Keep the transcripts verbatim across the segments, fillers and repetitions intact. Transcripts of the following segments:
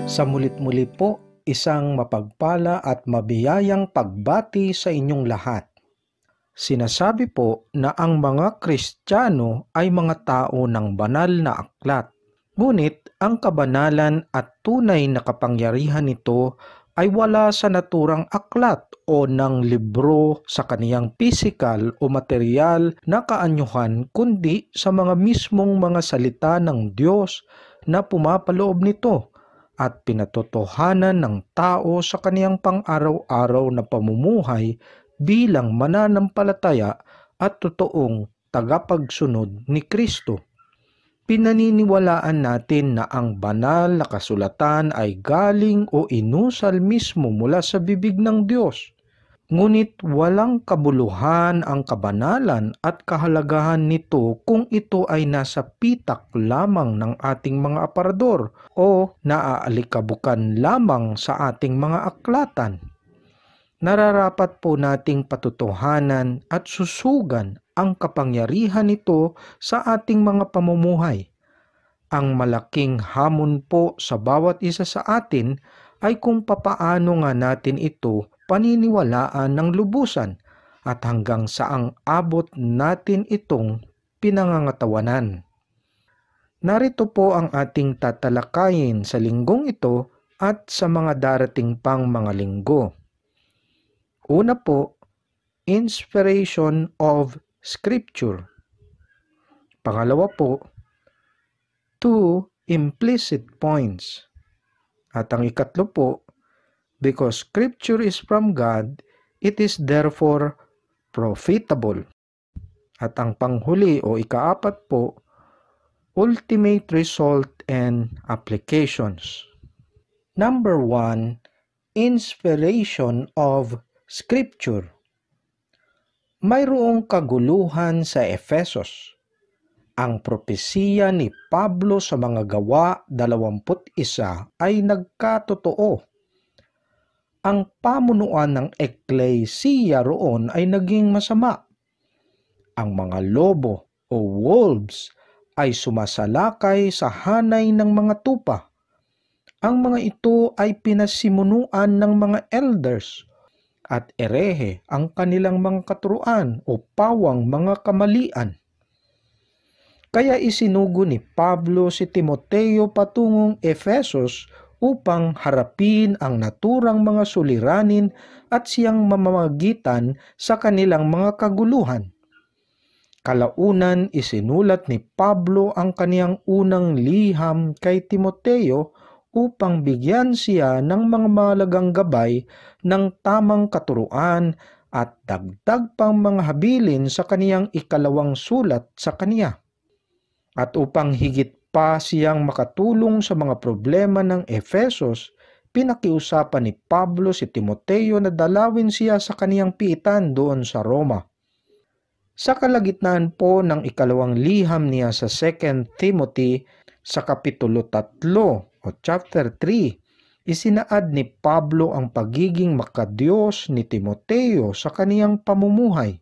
Sa mulit-muli po, isang mapagpala at mabiyayang pagbati sa inyong lahat. Sinasabi po na ang mga Kristiyano ay mga tao ng banal na aklat. Ngunit ang kabanalan at tunay na kapangyarihan nito ay wala sa naturang aklat o ng libro sa kaniyang pisikal o material na kaanyuhan, kundi sa mga mismong mga salita ng Diyos na pumapaloob nito at pinatotohanan ng tao sa kaniyang pang-araw-araw na pamumuhay bilang mananampalataya at totoong tagapagsunod ni Kristo. Pinaniniwalaan natin na ang banal na kasulatan ay galing o inusal mismo mula sa bibig ng Diyos. Ngunit walang kabuluhan ang kabanalan at kahalagahan nito kung ito ay nasa pitak lamang ng ating mga aparador o naaalikabukan lamang sa ating mga aklatan. Nararapat po nating patutuhanan at susugan ang kapangyarihan nito sa ating mga pamumuhay. Ang malaking hamon po sa bawat isa sa atin ay kung papaano nga natin ito paniniwalaan ng lubusan at hanggang saang abot natin itong pinangangatawanan. Narito po ang ating tatalakayin sa linggong ito at sa mga darating pang mga linggo. Una po, inspiration of Scripture. Pangalawa po, two implicit points. At ang ikatlo po, because Scripture is from God, it is therefore profitable. At ang panghuli o ikaapat po, ultimate result and applications. Number one, inspiration of Scripture. Mayroong kaguluhan sa Efesos. Ang propesiya ni Pablo sa mga gawa dalawampu't isa ay nagkatotoo. Ang pamunuan ng eklesiya roon ay naging masama. Ang mga lobo o wolves ay sumasalakay sa hanay ng mga tupa. Ang mga ito ay pinasimunuan ng mga elders at erehe ang kanilang mga katuruan o pawang mga kamalian. Kaya isinugo ni Pablo si Timoteo patungong Efesos upang harapin ang naturang mga suliranin at siyang mamamagitan sa kanilang mga kaguluhan. Kalaunan isinulat ni Pablo ang kaniyang unang liham kay Timoteo upang bigyan siya ng mga mahalagang gabay ng tamang katuruan at dagdag pang mga habilin sa kaniyang ikalawang sulat sa kaniya. At upang higit pa siyang makatulong sa mga problema ng Efesos, pinakiusapan ni Pablo si Timoteo na dalawin siya sa kaniyang piitan doon sa Roma. Sa kalagitnaan po ng ikalawang liham niya sa Second Timothy sa Kapitulo three o Chapter three, isinaad ni Pablo ang pagiging makadiyos ni Timoteo sa kaniyang pamumuhay.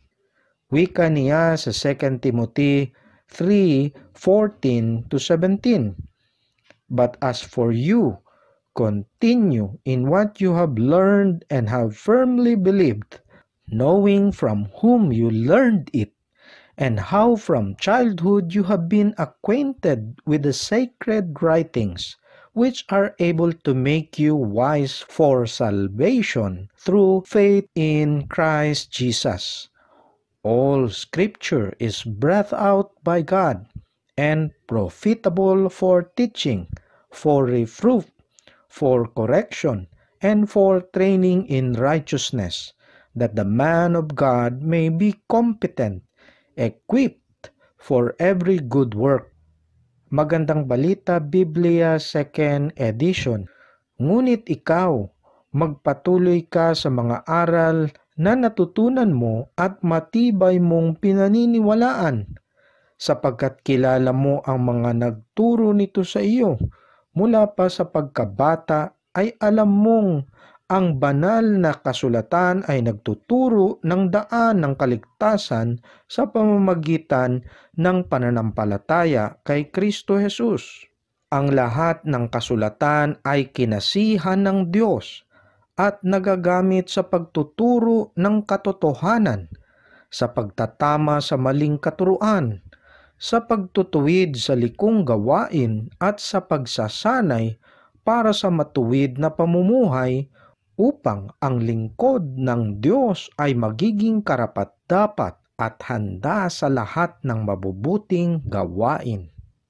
Wika niya sa Second Timothy three fourteen to seventeen. But as for you, continue in what you have learned and have firmly believed, knowing from whom you learned it, and how from childhood you have been acquainted with the sacred writings, which are able to make you wise for salvation through faith in Christ Jesus. All Scripture is breathed out by God and profitable for teaching, for reproof, for correction, and for training in righteousness, that the man of God may be competent, equipped for every good work. Magandang Balita Biblia second edition. Ngunit ikaw, magpatuloy ka sa mga aral na natutunan mo at matibay mong pinaniniwalaan, sapagkat kilala mo ang mga nagturo nito sa iyo. Mula pa sa pagkabata ay alam mong ang banal na kasulatan ay nagtuturo ng daan ng kaligtasan sa pamamagitan ng pananampalataya kay Kristo Jesus. Ang lahat ng kasulatan ay kinasihan ng Diyos at nagagamit sa pagtuturo ng katotohanan, sa pagtatama sa maling katuruan, sa pagtutuwid sa likong gawain at sa pagsasanay para sa matuwid na pamumuhay upang ang lingkod ng Diyos ay magiging karapat-dapat at handa sa lahat ng mabubuting gawain.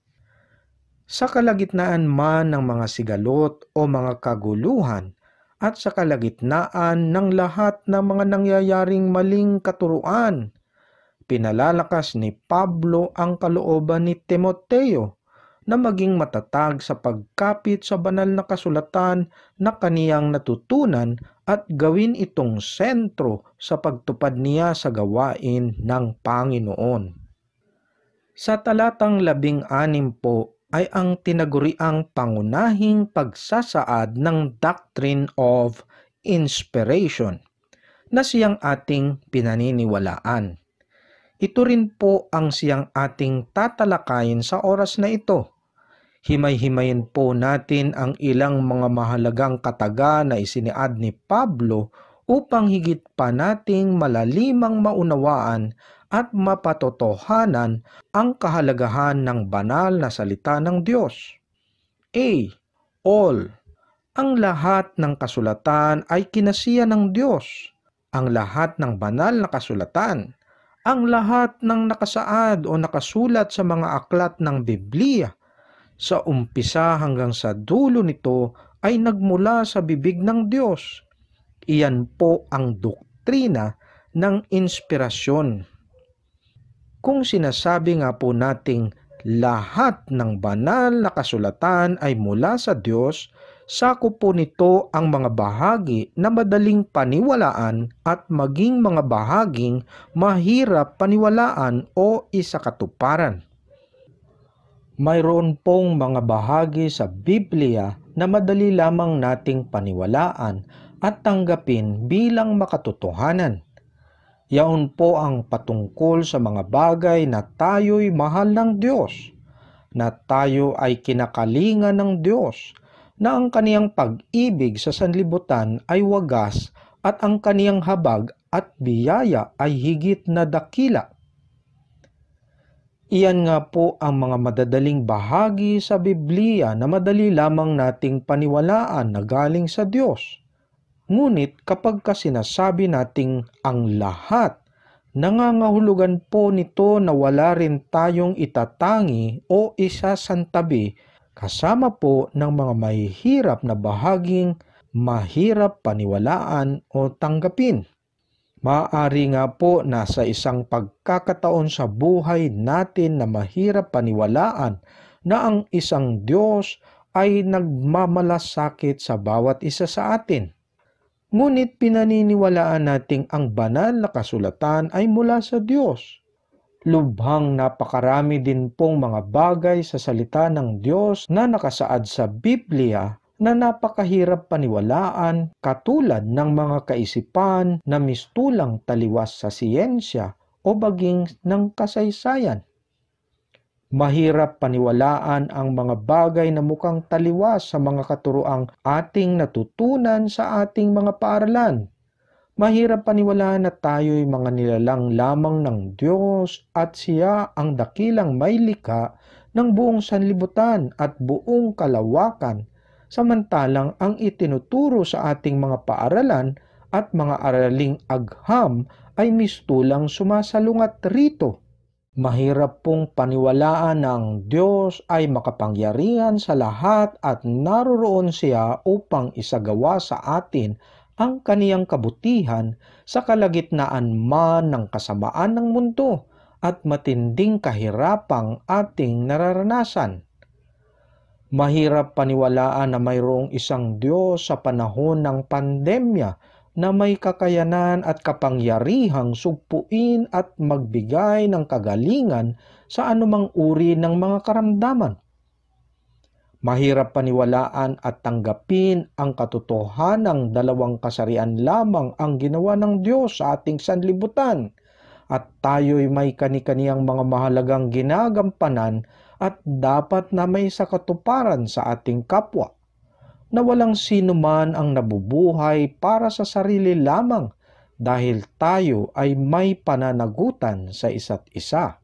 Sa kalagitnaan man ng mga sigalot o mga kaguluhan at sa kalagitnaan ng lahat ng mga nangyayaring maling katuruan, pinalalakas ni Pablo ang kalooban ni Timoteo na maging matatag sa pagkapit sa banal na kasulatan na kaniyang natutunan at gawin itong sentro sa pagtupad niya sa gawain ng Panginoon. Sa talatang labing anim po ay ang tinaguriang pangunahing pagsasaad ng Doctrine of Inspiration na siyang ating pinaniniwalaan. Ito rin po ang siyang ating tatalakayin sa oras na ito. Himay-himayin po natin ang ilang mga mahalagang kataga na isiniad ni Pablo upang higit pa nating malalimang maunawaan at mapatotohanan ang kahalagahan ng banal na salita ng Diyos. A. All. Ang lahat ng kasulatan ay kinasiya ng Diyos. Ang lahat ng banal na kasulatan, ang lahat ng nakasaad o nakasulat sa mga aklat ng Biblia, sa umpisa hanggang sa dulo nito ay nagmula sa bibig ng Diyos. Iyan po ang doktrina ng inspirasyon. Kung sinasabi nga po nating lahat ng banal na kasulatan ay mula sa Diyos, sakop po nito ang mga bahagi na madaling paniwalaan at maging mga bahaging mahirap paniwalaan o isakatuparan. Mayroon pong mga bahagi sa Biblia na madali lamang nating paniwalaan at tanggapin bilang makatotohanan. Yaon po ang patungkol sa mga bagay na tayo'y mahal ng Diyos, na tayo ay kinakalingan ng Diyos, na ang kaniyang pag-ibig sa sanlibutan ay wagas at ang kaniyang habag at biyaya ay higit na dakila. Iyan nga po ang mga madadaling bahagi sa Biblia na madali lamang nating paniwalaan na galing sa Diyos. Ngunit kapag sinasabi nating ang lahat, nangangahulugan po nito na wala rin tayong itatangi o isasantabi kasama po ng mga mahihirap na bahaging mahirap paniwalaan o tanggapin. Maaari nga po na sa isang pagkakataon sa buhay natin na mahirap paniwalaan na ang isang Diyos ay nagmamalasakit sa bawat isa sa atin. Ngunit pinaniniwalaan nating ang banal na kasulatan ay mula sa Diyos. Lubhang napakarami din pong mga bagay sa salita ng Diyos na nakasaad sa Biblia na napakahirap paniwalaan katulad ng mga kaisipan na mistulang taliwas sa siyensya o baging ng kasaysayan. Mahirap paniwalaan ang mga bagay na mukhang taliwas sa mga katuroang ating natutunan sa ating mga paaralan. Mahirap paniwalaan na tayo'y mga nilalang lamang ng Diyos at Siya ang dakilang maylikha ng buong sanlibutan at buong kalawakan, samantalang ang itinuturo sa ating mga paaralan at mga araling agham ay mistulang sumasalungat rito. Mahirap pong paniwalaan na ang Diyos ay makapangyarihan sa lahat at naroroon Siya upang isagawa sa atin ang kaniyang kabutihan sa kalagitnaan man ng kasamaan ng mundo at matinding kahirapang ating nararanasan. Mahirap paniwalaan na mayroong isang Diyos sa panahon ng pandemya na may kakayanan at kapangyarihang sugpuin at magbigay ng kagalingan sa anumang uri ng mga karamdaman. Mahirap paniwalaan at tanggapin ang katotohanang dalawang kasarian lamang ang ginawa ng Diyos sa ating sanlibutan at tayo'y may kani-kaniyang mga mahalagang ginagampanan at dapat na may sakatuparan sa ating kapwa, na walang sino man ang nabubuhay para sa sarili lamang dahil tayo ay may pananagutan sa isa't isa.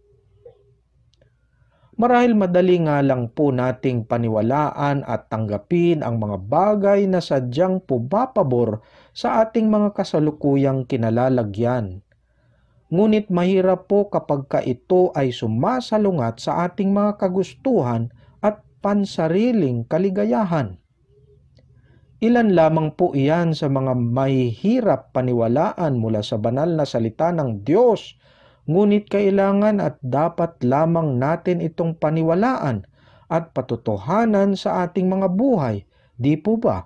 Marahil madali nga lang po nating paniwalaan at tanggapin ang mga bagay na sadyang pumapabor sa ating mga kasalukuyang kinalalagyan. Ngunit mahirap po kapag ka ito ay sumasalungat sa ating mga kagustuhan at pansariling kaligayahan. Ilan lamang po iyan sa mga mahihirap paniwalaan mula sa banal na salita ng Diyos. Ngunit kailangan at dapat lamang natin itong paniwalaan at patotohanan sa ating mga buhay, di po ba?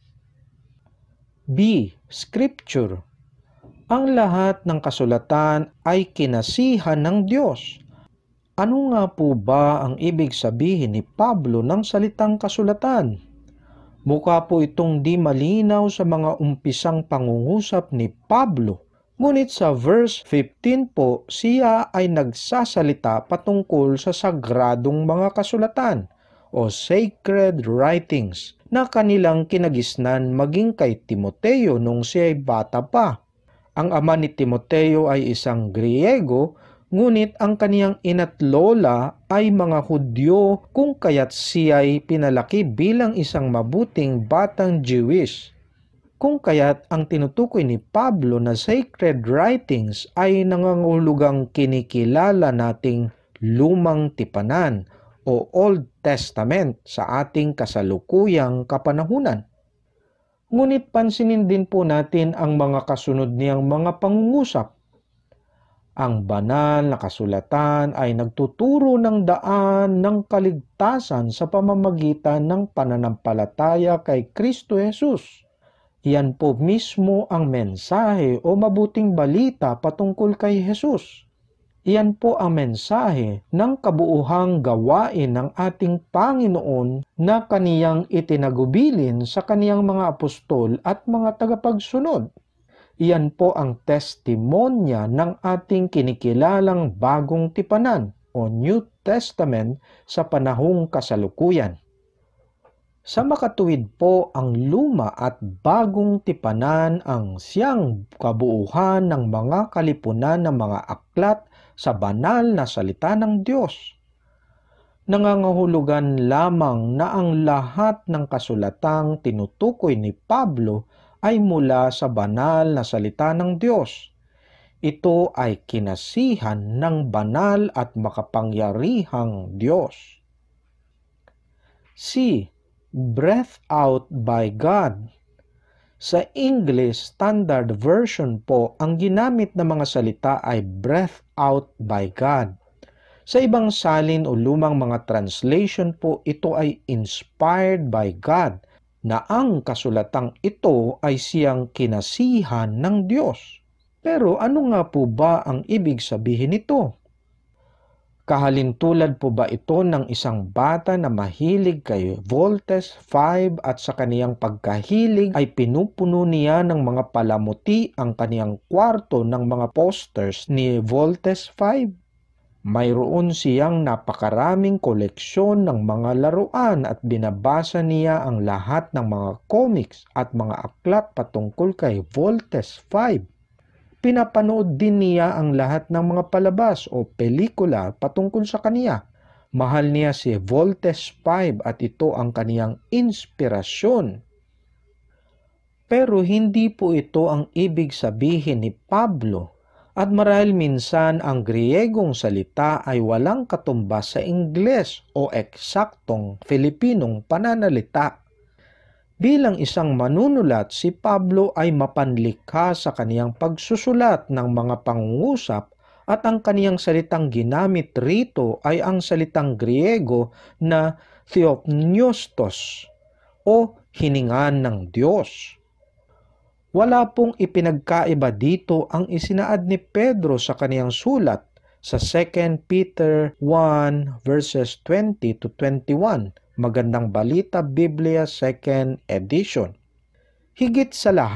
B. Scripture. Ang lahat ng kasulatan ay kinasihan ng Diyos. Ano nga po ba ang ibig sabihin ni Pablo ng salitang kasulatan? Mukha po itong di malinaw sa mga umpisang pangungusap ni Pablo. Ngunit sa verse fifteen po, siya ay nagsasalita patungkol sa sagradong mga kasulatan o sacred writings na kanilang kinagisnan maging kay Timoteo nung siya ay bata pa. Ang ama ni Timoteo ay isang Griego, ngunit ang kaniyang ina't lola ay mga Hudyo kung kaya't siya ay pinalaki bilang isang mabuting batang Jewish. Kung kaya't ang tinutukoy ni Pablo na sacred writings ay nangangahulugang kinikilala nating lumang tipanan o Old Testament sa ating kasalukuyang kapanahunan. Ngunit pansinin din po natin ang mga kasunod niyang mga pangungusap. Ang banal na kasulatan ay nagtuturo ng daan ng kaligtasan sa pamamagitan ng pananampalataya kay Kristo Jesus. Yan po mismo ang mensahe o mabuting balita patungkol kay Jesus. Yan po ang mensahe ng kabuuhang gawain ng ating Panginoon na kaniyang itinagubilin sa kaniyang mga apostol at mga tagapagsunod. Iyan po ang testimonya ng ating kinikilalang bagong tipanan o New Testament sa panahong kasalukuyan. Sa makatuwid po, ang luma at bagong tipanan ang siyang kabuuhan ng mga kalipunan ng mga aklat sa banal na salita ng Diyos. Nangangahulugan lamang na ang lahat ng kasulatang tinutukoy ni Pablo ay mula sa banal na salita ng Diyos. Ito ay kinasihan ng banal at makapangyarihang Diyos. C. Breathed out by God. Sa English Standard Version po, ang ginamit na mga salita ay breathed out by God. Sa ibang salin o lumang mga translation po, ito ay inspired by God, na ang kasulatang ito ay siyang kinasihan ng Diyos. Pero ano nga po ba ang ibig sabihin nito? Kahalintulad po ba ito ng isang bata na mahilig kay Voltes five at sa kaniyang pagkahilig ay pinupuno niya ng mga palamuti ang kaniyang kwarto ng mga posters ni Voltes five? Mayroon siyang napakaraming koleksyon ng mga laruan at binabasa niya ang lahat ng mga comics at mga aklat patungkol kay Voltes five. Pinapanood din niya ang lahat ng mga palabas o pelikula patungkol sa kaniya. Mahal niya si Voltes five at ito ang kaniyang inspirasyon. Pero hindi po ito ang ibig sabihin ni Pablo. At marahil minsan ang Griegong salita ay walang katumbas sa Ingles o eksaktong Filipinong pananalita. Bilang isang manunulat, si Pablo ay mapanlikha sa kaniyang pagsusulat ng mga pangungusap at ang kaniyang salitang ginamit rito ay ang salitang Griego na theopneustos o hiningan ng Diyos. Wala pong ipinagkaiba dito ang isinaad ni Pedro sa kaniyang sulat sa Second Peter one verses twenty to twenty-one. Magandang Balita Biblia second edition. Higit sa lahat,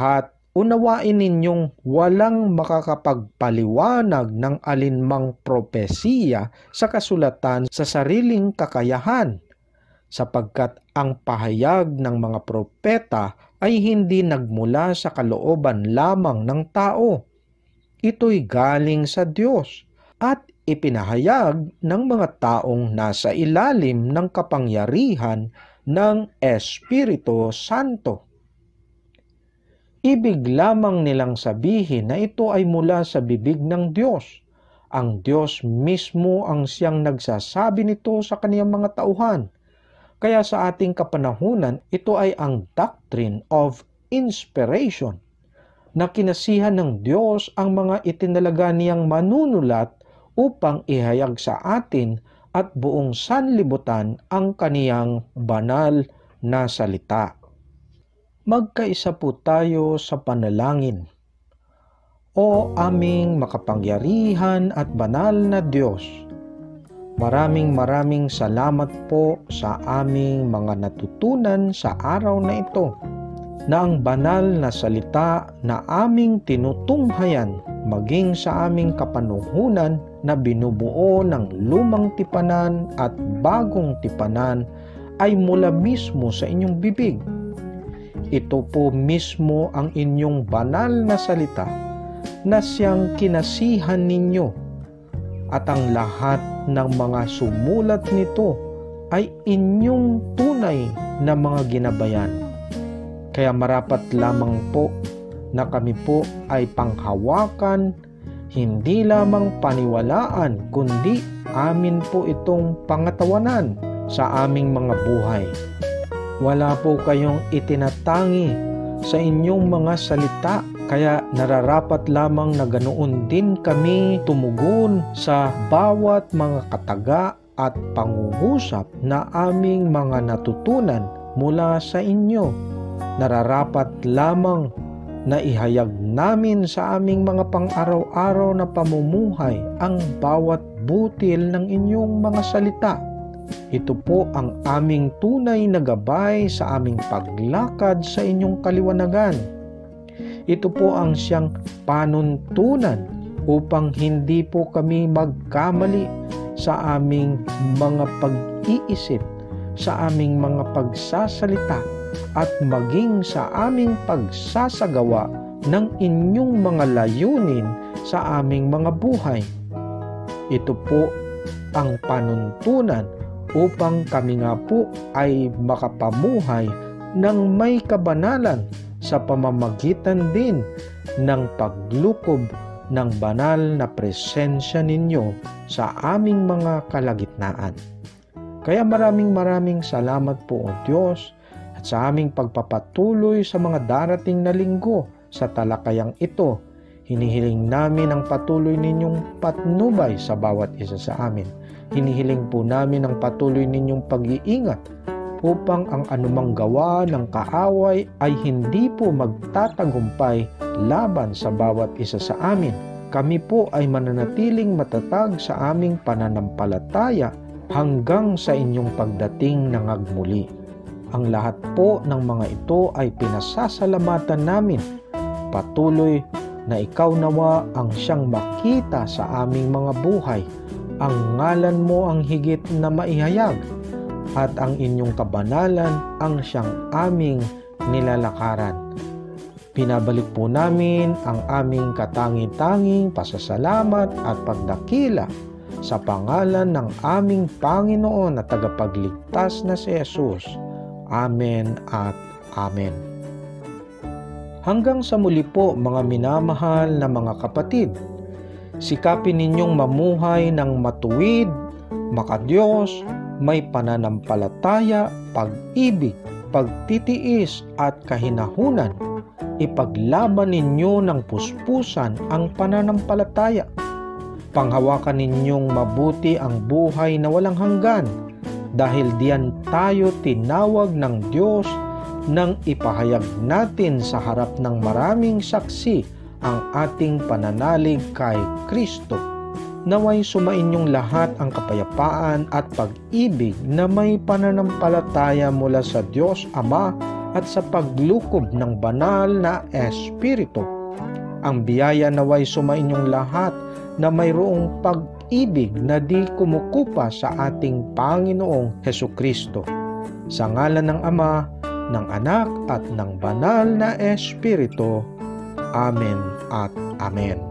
unawain ninyong walang makakapagpaliwanag ng alinmang propesiya sa kasulatan sa sariling kakayahan, sapagkat ang pahayag ng mga propeta ay hindi nagmula sa kalooban lamang ng tao. Ito'y galing sa Diyos at ipinahayag ng mga taong nasa ilalim ng kapangyarihan ng Espiritu Santo. Ibig lamang nilang sabihin na ito ay mula sa bibig ng Diyos. Ang Diyos mismo ang siyang nagsasabi nito sa kaniyang mga tauhan. Kaya sa ating kapanahunan, ito ay ang doctrine of inspiration, na kinasihan ng Diyos ang mga itinalaga niyang manunulat upang ihayag sa atin at buong sanlibutan ang kaniyang banal na salita. Magkaisa po tayo sa panalangin. O aming makapangyarihan at banal na Diyos, maraming maraming salamat po sa aming mga natutunan sa araw na ito, na ang banal na salita na aming tinutunghayan maging sa aming kapanuhunan na binubuo ng lumang tipanan at bagong tipanan ay mula mismo sa inyong bibig. Ito po mismo ang inyong banal na salita na siyang kinasihan ninyo, at ang lahat ng mga sumulat nito ay inyong tunay na mga ginabayan. Kaya marapat lamang po na kami po ay panghawakan, hindi lamang paniwalaan, kundi amin po itong pangatawanan sa aming mga buhay. Wala po kayong itinatangi sa inyong mga salita, kaya nararapat lamang na ganoon din kami tumugon sa bawat mga kataga at pangungusap na aming mga natutunan mula sa inyo. Nararapat lamang na ihayag namin sa aming mga pang-araw-araw na pamumuhay ang bawat butil ng inyong mga salita. Ito po ang aming tunay na gabay sa aming paglakad sa inyong kaliwanagan. Ito po ang siyang panuntunan upang hindi po kami magkamali sa aming mga pag-iisip, sa aming mga pagsasalita, at maging sa aming pagsasagawa ng inyong mga layunin sa aming mga buhay. Ito po ang panuntunan upang kami nga po ay makapamuhay ng may kabanalan sa pamamagitan din ng paglukob ng banal na presensya ninyo sa aming mga kalagitnaan. Kaya maraming maraming salamat po o Diyos at sa aming pagpapatuloy sa mga darating na linggo sa talakayang ito. Hinihiling namin ang patuloy ninyong patnubay sa bawat isa sa amin. Hinihiling po namin ang patuloy ninyong pag-iingat upang ang anumang gawa ng kaaway ay hindi po magtatagumpay laban sa bawat isa sa amin. Kami po ay mananatiling matatag sa aming pananampalataya hanggang sa inyong pagdating ng agmuli. Ang lahat po ng mga ito ay pinasasalamatan namin. Patuloy na ikaw nawa ang siyang makita sa aming mga buhay. Ang ngalan mo ang higit na maihayag, at ang inyong kabanalan ang siyang aming nilalakaran. Pinabalik po namin ang aming katangi-tanging pasasalamat at pagdakila sa pangalan ng aming Panginoon at tagapagligtas na si Jesus. Amen at Amen. Hanggang sa muli po mga minamahal na mga kapatid, sikapin ninyong mamuhay ng matuwid, makadiyos, may pananampalataya, pag-ibig, pagtitiis at kahinahunan. Ipaglaban ninyo ng puspusan ang pananampalataya. Panghawakan ninyong mabuti ang buhay na walang hanggan, dahil diyan tayo tinawag ng Diyos nang ipahayag natin sa harap ng maraming saksi ang ating pananalig kay Kristo. Naway sumainyong lahat ang kapayapaan at pag-ibig na may pananampalataya mula sa Diyos Ama at sa paglukob ng banal na Espiritu. Ang biyaya naway sumainyong lahat na mayroong pag-ibig na di kumukupa sa ating Panginoong Hesukristo. Sa ngalan ng Ama, ng Anak at ng Banal na Espiritu. Amen at Amen.